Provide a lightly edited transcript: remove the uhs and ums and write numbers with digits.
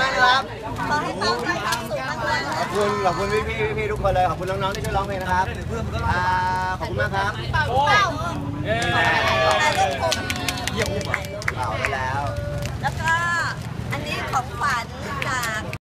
นะครับขอให้เป้ามีความสุขมากๆขอบคุณพี่ทุกคนเลยขอบคุณน้องๆที่ช่วยร้องเพลงนะครับขอบคุณมากครับเป้าถ่ายรูปกลุ่มเปล่าได้แล้วแล้วก็อันนี้ของขวัญ